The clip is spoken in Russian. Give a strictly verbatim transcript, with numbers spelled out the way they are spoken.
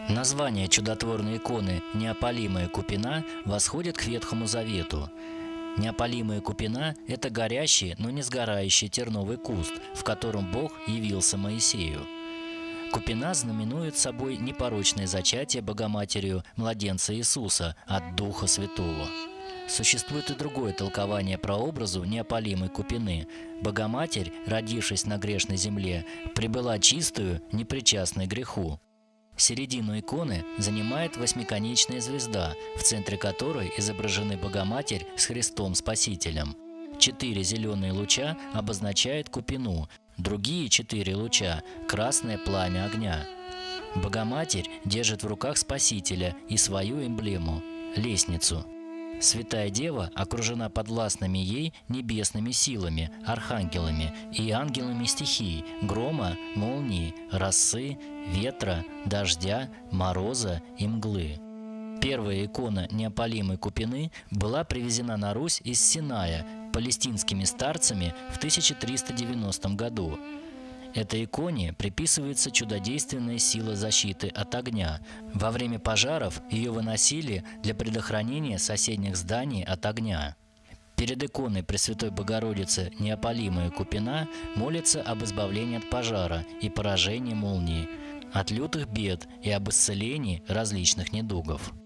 Название чудотворной иконы «Неопалимая купина» восходит к Ветхому Завету. Неопалимая купина – это горящий, но не сгорающий терновый куст, в котором Бог явился Моисею. Купина знаменует собой непорочное зачатие Богоматерью младенца Иисуса от Духа Святого. Существует и другое толкование прообразу неопалимой купины. Богоматерь, родившись на грешной земле, прибыла чистую, непричастной греху. Середину иконы занимает восьмиконечная звезда, в центре которой изображены Богоматерь с Христом Спасителем. Четыре зеленые луча обозначают купину, другие четыре луча – красное пламя огня. Богоматерь держит в руках Спасителя и свою эмблему – лестницу. Святая Дева окружена подвластными ей небесными силами, архангелами и ангелами стихий – грома, молнии, росы, ветра, дождя, мороза и мглы. Первая икона неопалимой купины была привезена на Русь из Синая палестинскими старцами в тысяча триста девяностом году. Этой иконе приписывается чудодейственная сила защиты от огня. Во время пожаров ее выносили для предохранения соседних зданий от огня. Перед иконой Пресвятой Богородицы Неопалимая купина молится об избавлении от пожара и поражении молнии, от лютых бед и об исцелении различных недугов.